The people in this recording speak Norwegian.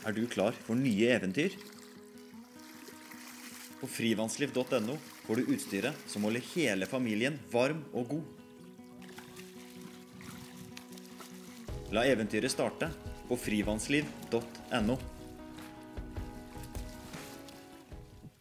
Er du klar for nye eventyr? På frivannsliv.no får du utstyret som holder hele familien varm og god. La eventyret starte på frivannsliv.no.